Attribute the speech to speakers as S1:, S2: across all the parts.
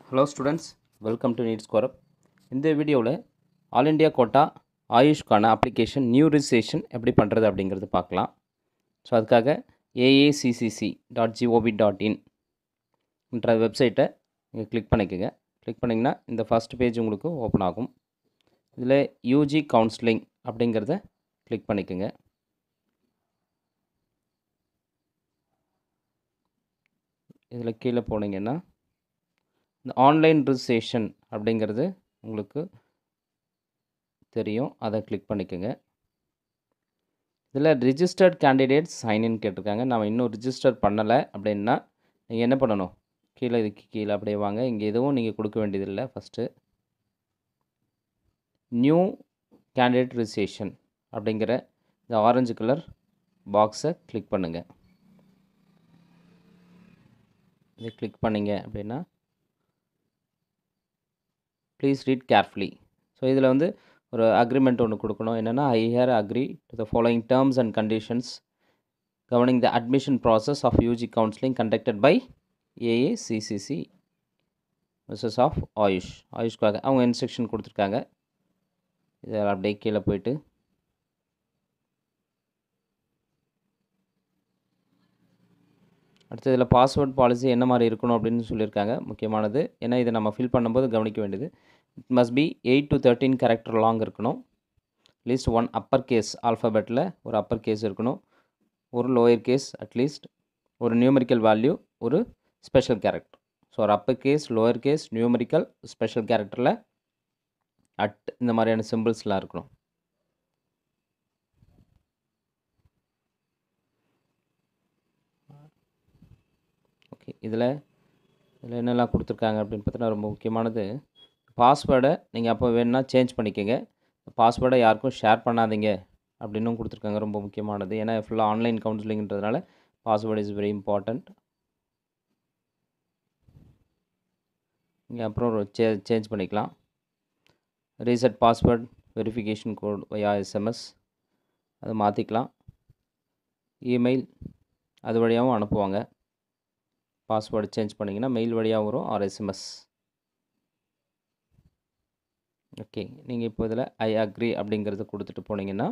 S1: Hello students, welcome to NEET Score Up. இந்த வீடியோவில் all India quota ஆயுஷ்கான application new registration எப்படி பண்ணுறது அப்படிங்கிறது பார்க்கலாம். ஸோ அதுக்காக aacc.gov.in என்ற வெப்சைட்டை நீங்கள் கிளிக் பண்ணிக்கோங்க. கிளிக் பண்ணிங்கன்னா இந்த ஃபஸ்ட் பேஜ் உங்களுக்கு ஓப்பன் ஆகும். இதில் யூஜி கவுன்சிலிங் அப்படிங்கிறத கிளிக் பண்ணிக்கோங்க. இதில் கீழே போனீங்கன்னா இந்த ஆன்லைன் ரிஜிஸ்ட்ரேஷன் அப்படிங்கிறது உங்களுக்கு தெரியும், அதை கிளிக் பண்ணிக்கோங்க. இதில் ரிஜிஸ்டர்ட் கேண்டிடேட்ஸ் சைன்இன் கேட்டிருக்காங்க. நம்ம இன்னும் ரிஜிஸ்டர் பண்ணலை அப்படின்னா நீங்கள் என்ன பண்ணணும், கீழே இதுக்கு கீழே அப்படியே வாங்க. இங்கே எதுவும் நீங்கள் கொடுக்க வேண்டியதில்லை. ஃபஸ்ட்டு நியூ கேண்டிடேட் ரிஜிஸ்ட்ரேஷன் அப்படிங்கிற இந்த ஆரஞ்சு கலர் பாக்ஸை கிளிக் பண்ணுங்கள். இதை கிளிக் பண்ணிங்க அப்படின்னா ப்ளீஸ் ரீட் கேர்ஃபுல்லி. ஸோ இதில் வந்து ஒரு அக்ரிமெண்ட் ஒன்று கொடுக்கணும். என்னென்னா, I here agree to the following terms and conditions governing the admission process of UG counseling conducted by AACCC Mrs. of Ayush. ஆயுஷ்காக அவங்க இன்ஸ்ட்ரக்ஷன் கொடுத்துருக்காங்க. இதில் அப்படியே கீழே போயிட்டு அடுத்து இதில் பாஸ்வேர்ட் பாலிசி என்ன மாதிரி இருக்கணும் அப்படின்னு சொல்லியிருக்காங்க. முக்கியமானது, ஏன்னா இதை நம்ம ஃபில் பண்ணும்போது கவனிக்க வேண்டியது. It must be 8 to 13 character long இருக்கணும். அட்லீஸ்ட் ஒன் அப்பர் கேஸ் ஆல்ஃபபெட்டில் ஒரு அப்பர் கேஸ் இருக்கணும், ஒரு லோயர் கேஸ் அட்லீஸ்ட், ஒரு நியூமெரிக்கல் வேல்யூ, ஒரு ஸ்பெஷல் கேரக்டர். ஸோ ஒரு upper case, lower case, numerical, special கேரக்டரில் இந்த மாதிரியான சிம்பிள்ஸ்லாம் இருக்கணும். ஓகே, இதில் என்னெல்லாம் கொடுத்துருக்காங்க அப்படின்னு பார்த்தீங்கன்னா, ரொம்ப முக்கியமானது பாஸ்வேர்டை நீங்கள் அப்போ வேணும்னா சேஞ்ச் பண்ணிக்கோங்க. பாஸ்வேர்டை யாருக்கும் ஷேர் பண்ணாதீங்க அப்படின்னும் கொடுத்துருக்காங்க. ரொம்ப முக்கியமானது, ஏன்னா ஃபுல்லாக ஆன்லைன் கவுன்சிலிங்கிறதுனால பாஸ்வேர்டு இஸ் வெரி இம்பார்ட்டண்ட். நீங்கள் அப்புறம் சேஞ்ச் பண்ணிக்கலாம். Reset password verification code via SMS அது மாற்றிக்கலாம். இமெயில் அது வழியாகவும் அனுப்புவாங்க. பாஸ்வேர்டு சேஞ்ச் பண்ணிங்கன்னா மெயில் வழியாக வரும் ஆர் SMS. ஓகே, நீங்கள் இப்போ இதில் ஐ அக்ரி அப்படிங்கிறத கொடுத்துட்டு போனீங்கன்னா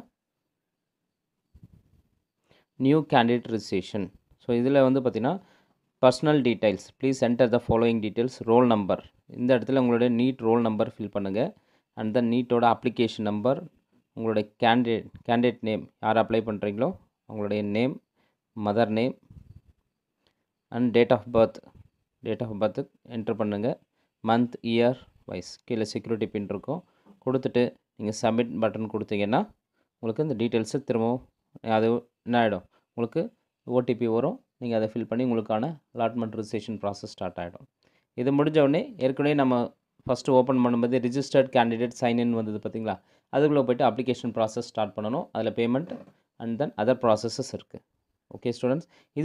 S1: நியூ கேண்டிடேட் ரிஜிஸ்ட்ரேஷன். ஸோ இதில் வந்து பார்த்திங்கன்னா personal details please enter the following details. Roll number, இந்த இடத்துல உங்களுடைய நீட் ரோல் நம்பர் ஃபில் பண்ணுங்கள். அண்ட் தென் நீட்டோட அப்ளிகேஷன் நம்பர், உங்களுடைய கேண்டிடேட் நேம், யார் அப்ளை பண்ணுறீங்களோ அவங்களுடைய name, mother name and date of birth enter பண்ணுங்கள். மந்த், இயர் வைஸ் கீழே செக்யூரிட்டி பின் இருக்கும். கொடுத்துட்டு நீங்கள் சப்மிட் பட்டன் கொடுத்தீங்கன்னா உங்களுக்கு இந்த டீட்டெயில்ஸு திரும்பவும் அது என்ன ஆகிடும், உங்களுக்கு ஓடிபி வரும். நீங்கள் அதை ஃபில் பண்ணி உங்களுக்கான அலாட்மெண்ட் ரிஜிஸ்ட்ரேஷன் ப்ராசஸ் ஸ்டார்ட் ஆகிடும். இது முடிஞ்ச உடனே ஏற்கனவே நம்ம ஃபஸ்ட்டு ஓப்பன் பண்ணும்போது ரிஜிஸ்டர்ட் கேண்டிடேட் சைன்இன் வந்தது பார்த்திங்களா, அதுக்குள்ளே போய்ட்டு அப்ளிகேஷன் ப்ராசஸ் ஸ்டார்ட் பண்ணணும். அதில் payment and then other processes இருக்குது. ஓகே ஸ்டூடெண்ட்ஸ், இது